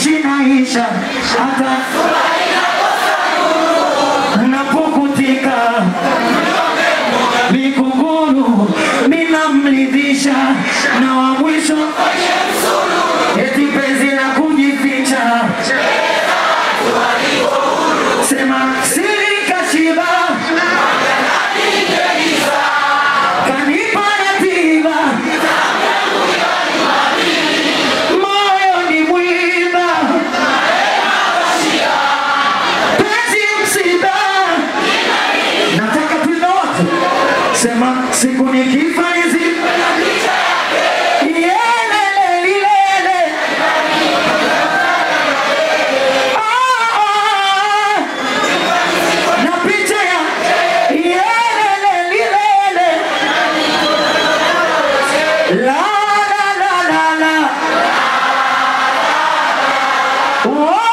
Shinaisha hata napokutika mikunguru minamlidhisha na wa mwisho eti penzi la kujificha sema siri kashiba kanipa ratiba moyo ni mwiba penzi msiba nataka tunote sema siku nikifa hizi la la la la la. Whoa!